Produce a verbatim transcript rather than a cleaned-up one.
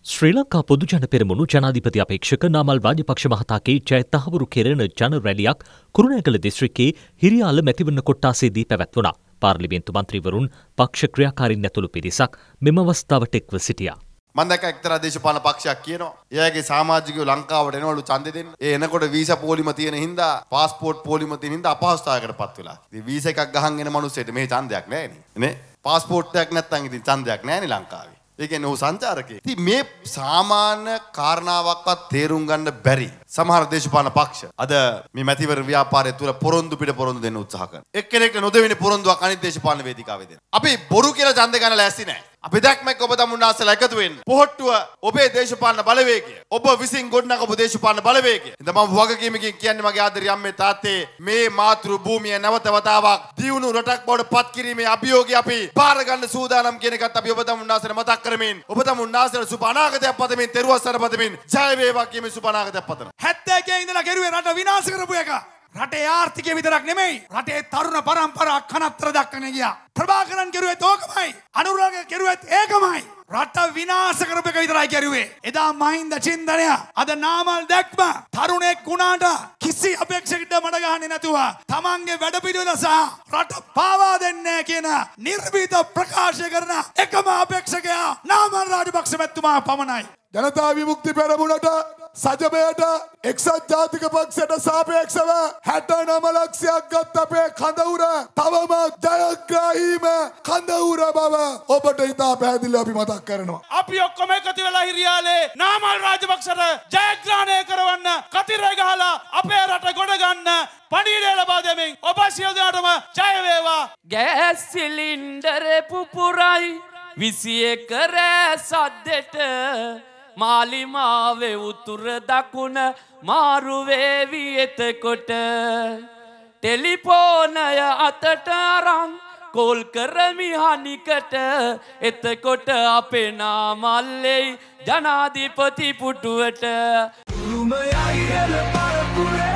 ශ්‍රී ලංකා පොදුජන පෙරමුණු ජනාධිපති අපේක්ෂක නාමල් රාජපක්ෂ මහතාගේ ජය තහවුරු කෙරෙන ජන රැලියක් කුරුණෑගල දිස්ත්‍රික්කයේ හිරියාල මැතිවරණ කොට්ටාසේදී පැවැත්වුණා. පාර්ලිමේන්තු මන්ත්‍රීවරුන් පක්ෂ ක්‍රියාකාරීන් ඇතුළු පිරිසක් මෙම අවස්ථාවට එක්ව සිටියා. මම දැක්ක එක්තරා දේශපාලන පක්ෂයක් කියනවා එයාගේ සමාජිකයෝ ලංකාවට එනවලු ඡන්දෙ දෙන්න. ඒ එනකොට වීසා පොලිම තියෙන හින්දා පාස්පෝර්ට් පොලිම තියෙන හින්දා අපහසුතාවයකටපත් වෙලා. ඉතින් වීසා එකක් ගහන් එන මිනිස්සෙට මේ ඡන්දයක් නැහැ නේ. නේ? පාස්පෝර්ට් එකක් නැත්නම් ඉතින් ඡන්දයක් නැහැ නේ ලංකාවේ. ඒ කියන්නේ ਉਹ සංචාරකේ. ඉතින් මේ සාමාන්‍ය කාරණාවක්වත් තේරුම් ගන්න බැරි සමහර දේශපාලන පක්ෂ අද මේ මැතිවරණ ව්‍යාපාරය තුල පොරොන්දු පිට පොරොන්දු දෙන්න උත්සාහ කරනවා. එක්කෙනෙක්ට නොදෙවෙනි පොරොන්දුවක් අනිත් දේශපාලන වේදිකාවේ දෙන්න. අපි බොරු කියලා ඡන්ද ගන්න ලෑස්ති නැහැ. අපි දැක්මක් ඔබ තමුන්නාසලා එකතු වෙන්න. පොහොට්ටුව ඔබේ දේශපාලන බලවේගය. ඔබ විසින් ගොඩනගපු දේශපාලන බලවේගය. ඉතින් මම වගකීමකින් කියන්නේ මගේ ආදරේ අම්මේ තාත්තේ මේ මාතෘ භූමිය නැවත වතාවක් දියුණු රටක් බවට පත් කිරීමේ අභියෝගය අපි බාර ගන්න සූදානම් කියන එකත් අපි ඔබ තමුන්නාසලා මතක් කරමින් ඔබ තමුන්නාසලා සුබ අනාගතයක් පතමින් තෙරුවන් සරණ පතමින් ජය වේවා කියමින් සුබ අනාගතයක් පතනවා. හැත්තෑ එකේ ඉඳලා කෙරුවේ රට විනාශ කරපු එක. රටේ ආර්ථිකය විතරක් නෙමෙයි රටේ තරුණ පරම්පරාව කනත්‍ර දක්වන ගියා. ප්‍රභාකරන් කෙරුවෙත් ඕකමයි. අනුරාග කෙරුවෙත් ඒකමයි. රට විනාශ කරපු එක විතරයි කෙරුවේ. එදා මහින්ද චින්තනය අද නාමල් දැක්ම තරුණෙක් වුණාට කිසි අපේක්ෂයකට මඩ ගහන්නේ නැතුව තමන්ගේ වැඩපිළිවෙල සහ රට පාවා දෙන්නේ කියන නිර්භීත ප්‍රකාශය කරන එකම අපේක්ෂකයා නාමල් රාජපක්ෂ මැතිතුමා පමණයි. ජනතා විමුක්ති පෙරමුණට සජබයට එක්සත් ජාතික පක්ෂයට සාපේක්ෂව හැටනම ලක්ෂයක් ගත් අපේ කඳවුර තවම ජයග්‍රාහීම කඳවුර බව ඔබට ඉතා පැහැදිලිව අපි මතක් කරනවා. අපි ඔක්කොම එකතු වෙලා හිරියාලේ නාමල් රාජපක්ෂට ජයග්‍රහණය කරවන්න කතිරේ ගහලා අපේ රට ගොඩ ගන්න පණිවිඩය ලබා දෙමින් ඔබ සියලු දෙනාටම ජය වේවා. ගෑස් සිලින්ඩර් පුපුරයි විසියක රෑ සද්දෙට මාලිමාවේ උතුර දකුණ මාරු වේවි එතකොට ටෙලිෆෝනය අතට අරන් කෝල් කරමි හනිකට එතකොට අපේ නාමල්ලේ ජනාධිපති පුටුවට උරුමයයි එළ පරපුර